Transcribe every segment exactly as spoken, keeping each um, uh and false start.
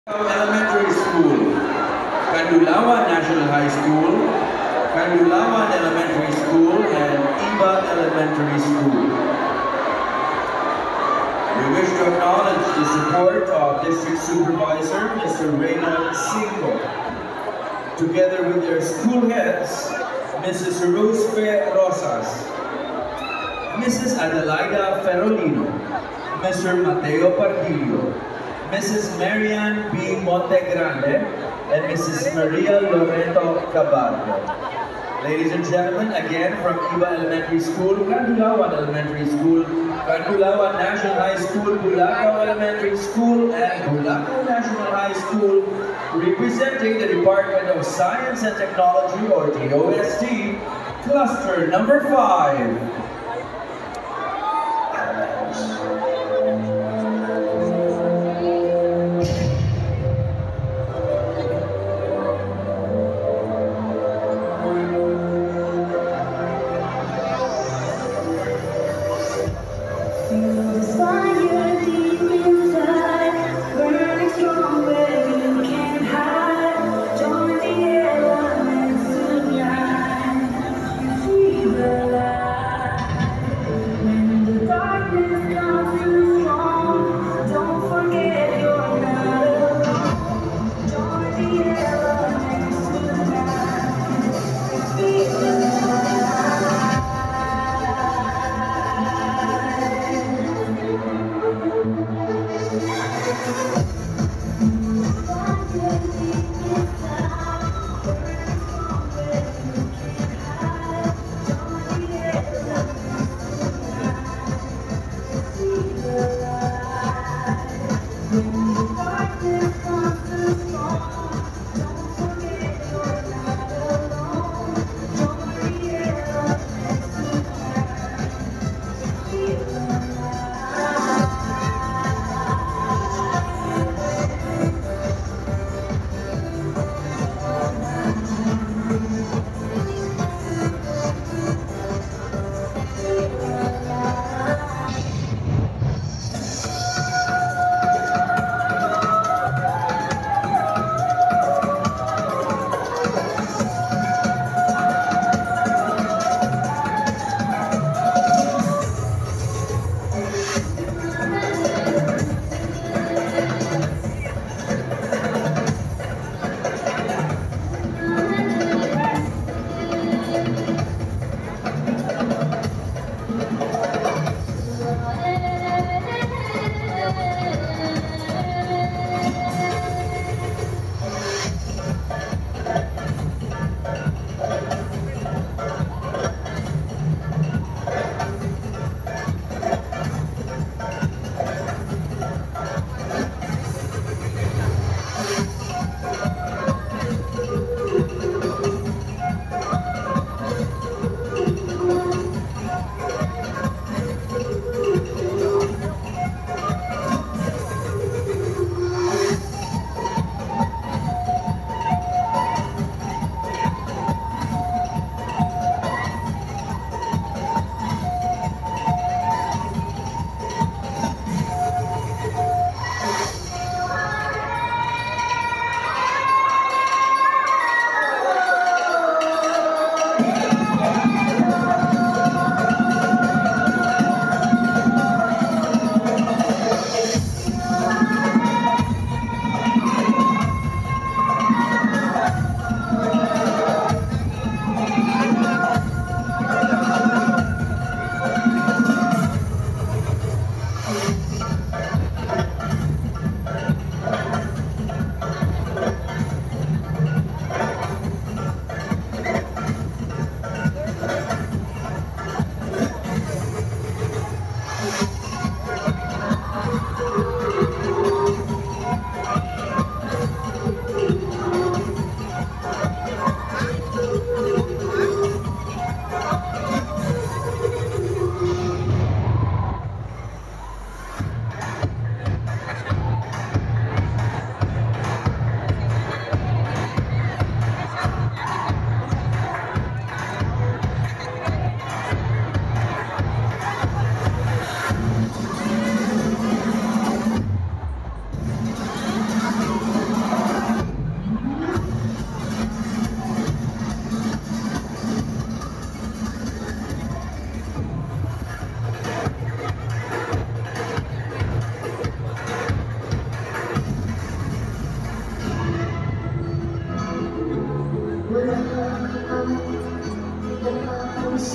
Elementary School, 𝘾𝙗𝙦𝙏𝙗 National High School, 𝘾𝙗𝙦𝙏𝙗 Elementary School, and 𝘾𝙗𝙦 Elementary School. We wish to acknowledge the support of District Supervisor, Mister Reynald Cinco, together with their school heads, Missus Rosefe Rosas, Missus Adelaida Ferolino, Mister Mateo Pardillo, Missus Marian B. Montegrande, and Missus Maria Loreto Cabardo. Ladies and gentlemen, again from 𝑘𝙗𝙦 Elementary School, 𝘾𝙗𝙦 Elementary School, 𝘾𝙗𝙦 National High School, 𝘾𝙗𝙦 Elementary School, and 𝘾𝙗𝙦 National High School, representing the Department of Science and Technology, or D O S T, Cluster Number five. When the darkness comes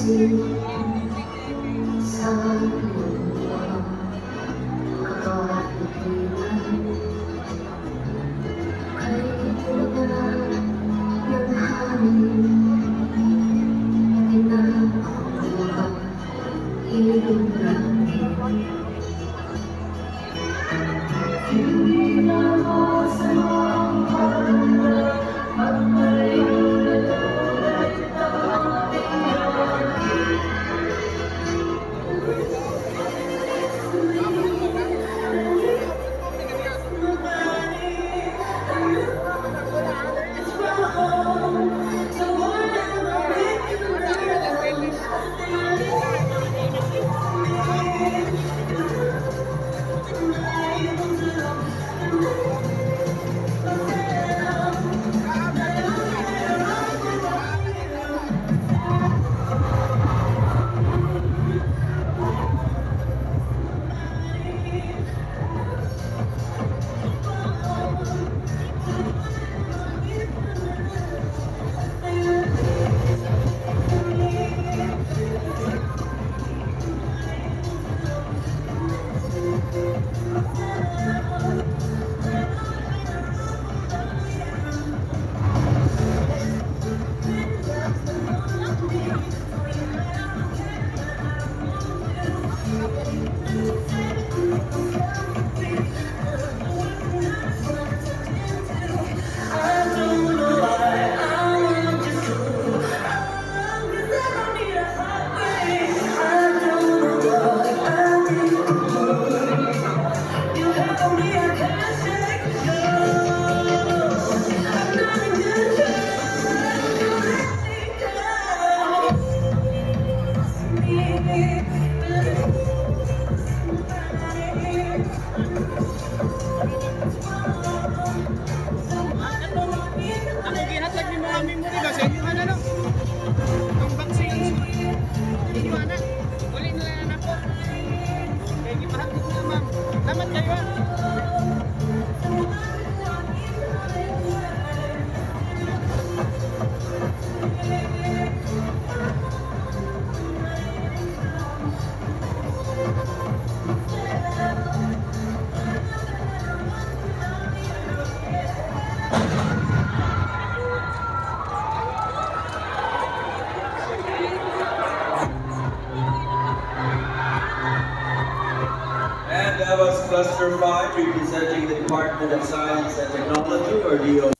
And that was Cluster five representing the Department of Science and Technology, or D O